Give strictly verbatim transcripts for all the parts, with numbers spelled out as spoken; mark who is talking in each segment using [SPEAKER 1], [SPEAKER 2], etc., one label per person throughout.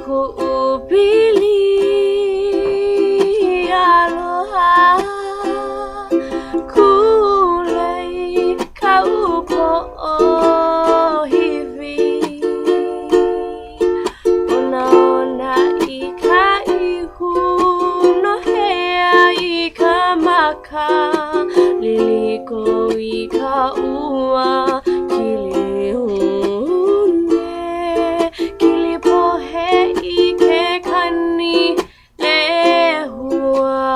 [SPEAKER 1] kuupili aloha kulei kaupo hivi unaona ikaihu no hea ikamaka liliko ikaua kilihune kilipohe ikekani lehua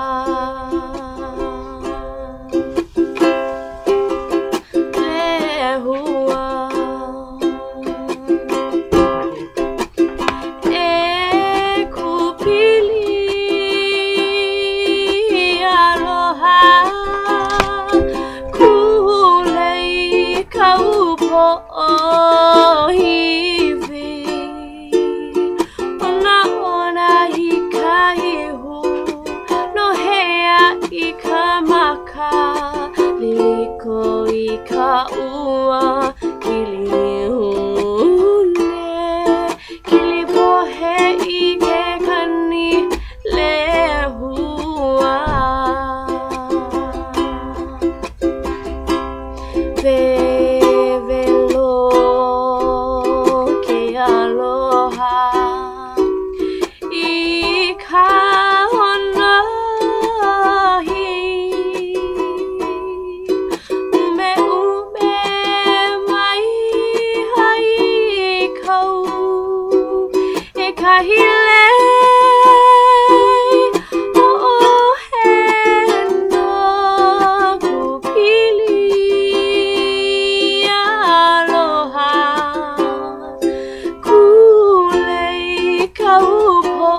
[SPEAKER 1] lehua e kupili aloha kulei kaupo hivi unaona ikaihu no hea ikamaka liliko ikaua kilihune kilipohe ikekani lehua vevelo ke aloha ikahonohi ume ume mai hai kau e kahile Ho'ohano kupili aloha kulei kaupo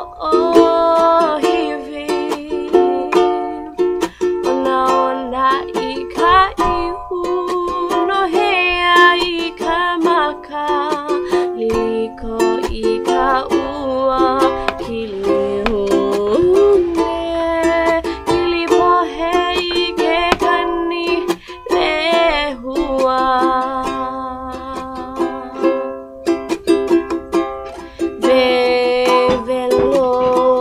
[SPEAKER 1] hivi unaona ikaihu no hea ikamaka liliko ikaua kilihune kilipohe ikekani lehua vevelo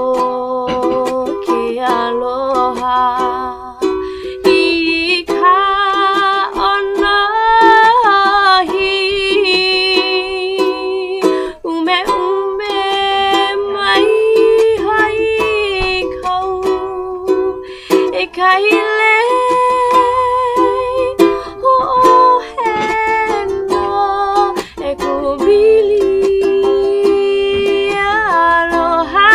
[SPEAKER 1] ke aloha ikahonohi ume ume mai hai kau e kahile Ho'ohano e kupili aloha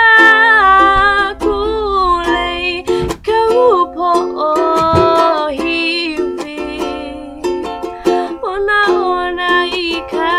[SPEAKER 1] kulei kaupo hivi unaona ika